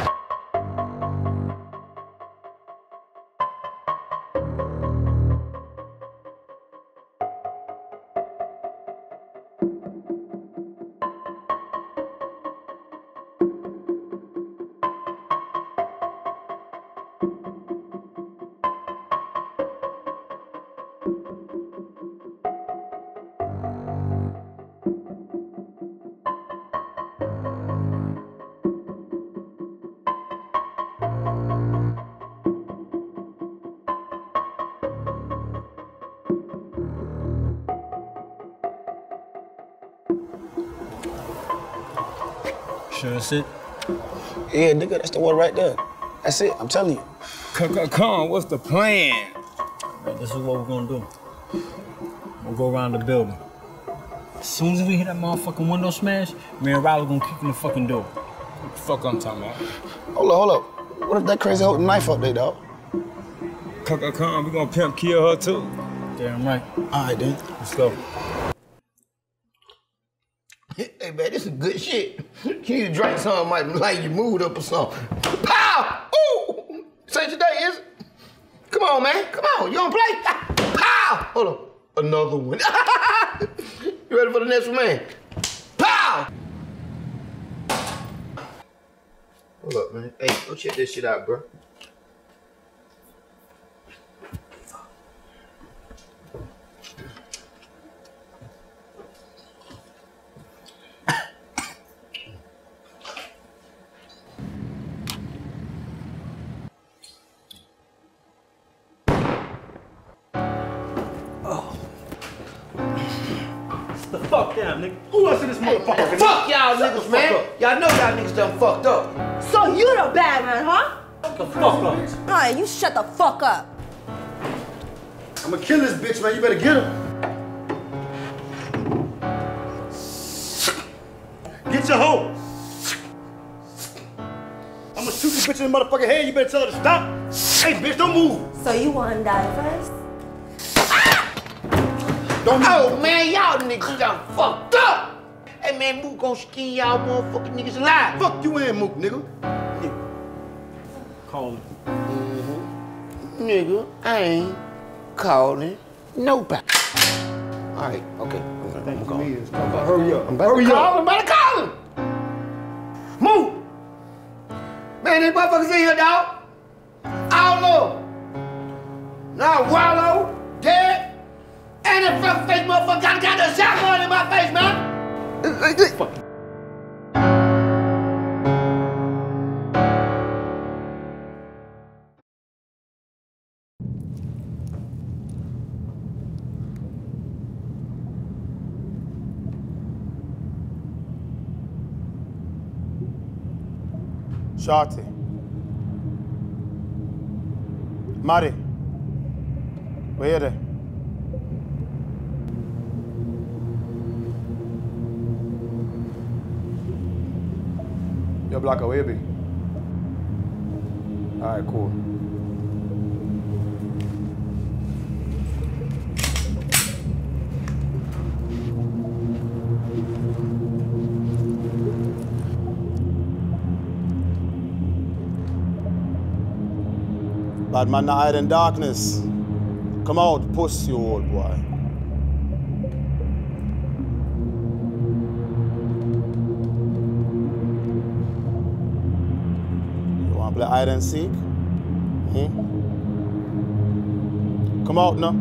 Sure that's it? Yeah, nigga, that's the one right there. That's it, I'm telling you. Come on, what's the plan? Right, this is what we're gonna do. We'll go around the building. As soon as we hit that motherfucking window smash, me and Rilow gonna kick in the fucking door. What the fuck I'm talking about? Hold up. What if that crazy holding knife up there, dog? Come, we gonna pimp kill her too. Damn right. All right, then. Let's go. Hey, man, this is good shit. You need to drink something, might lighten your mood up or something. Pow! Ooh! Say today, is it? Come on, man. Come on. You don't play? Pow! Hold on. Another one. You ready for the next one, man? Pow! Hold up, man. Hey, go check this shit out, bro. Fuck them, nigga. Who else in this motherfucker? Fuck y'all niggas, man. Y'all know y'all niggas done fucked up. So you the bad man, huh? The fuck up. All right, you shut the fuck up. I'm gonna kill this bitch, man. You better get her. Get your hoe. I'm gonna shoot this bitch in the motherfucking head. You better tell her to stop. Hey, bitch, don't move. So you want to die first? Don't move. Oh, man, y'all niggas done fucked up. Hey, man, Mook gonna skin y'all motherfucking niggas alive. Fuck you and Mook, nigga. Call him. Nigga, I ain't calling nobody. All right, okay. I'm going. Hurry up. I'm about to call him. I'm about to call him. Mook! Man, these motherfuckers in here, dog. I don't know. Now, Rilow, that fucking face, motherfucker. Got the shotgun in my face, man. Fuck. Shorty. Mari. Where they? Yo, Blacko, where you be? Alright, cool. Bad man not hide in darkness. Come out, pussy old boy. You wanna play hide and seek? Come out now.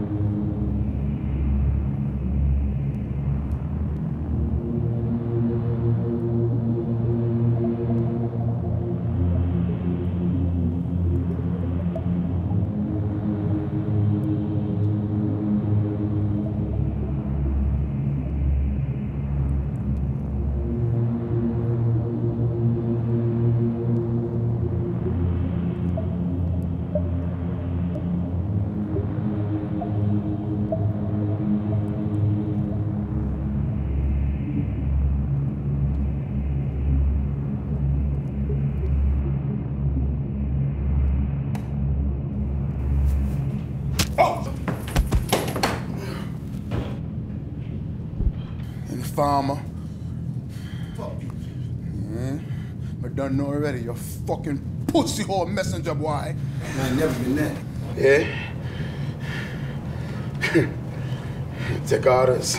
Farmer. Fuck you. But don't know already, you fucking pussy hole messenger boy. Man, never been that. Yeah? Take orders.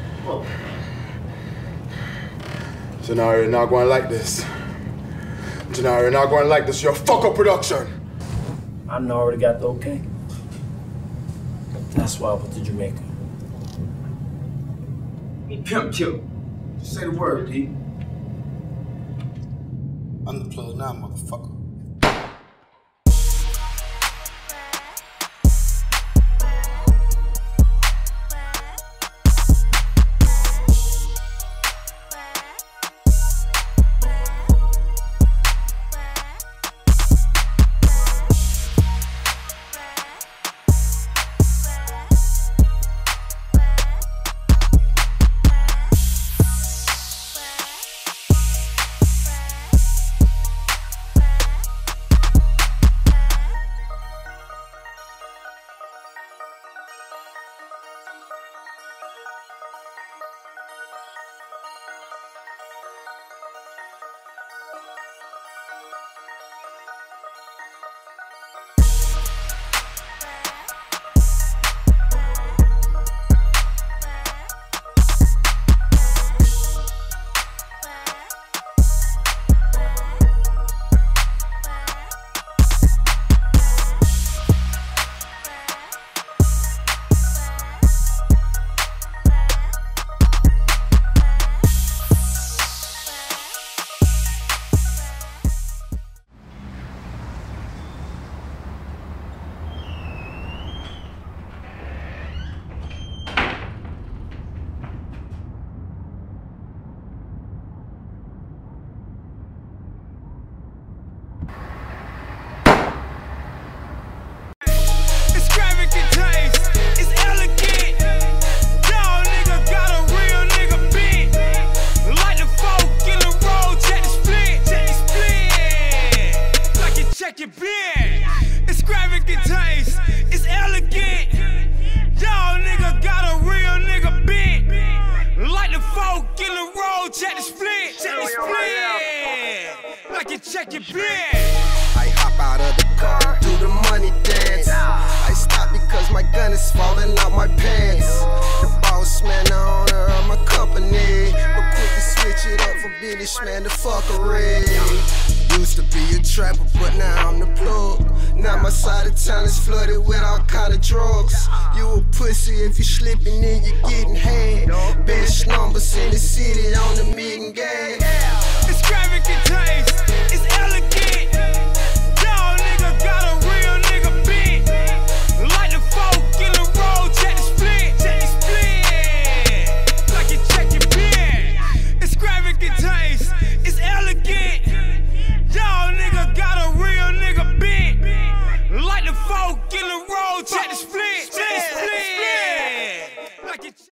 Gennaro, you're not going like this. Gennaro, you're not going like this. You're fuck up production. I already got the okay. That's why I went to Jamaica. Pimp kill. Just say the word, D. I'm the plug now, motherfucker. check your bitch. I hop out of the car, do the money dance. I stop because my gun is falling out my pants. The boss man, the owner of my company, but quick to switch it up from businessman to fuckery. Used to be a trapper, but now I'm the plug. Now my side of town is flooded with all kind of drugs. You a pussy if you slipping, then you getting had. Best numbers in the city on the mid and gas.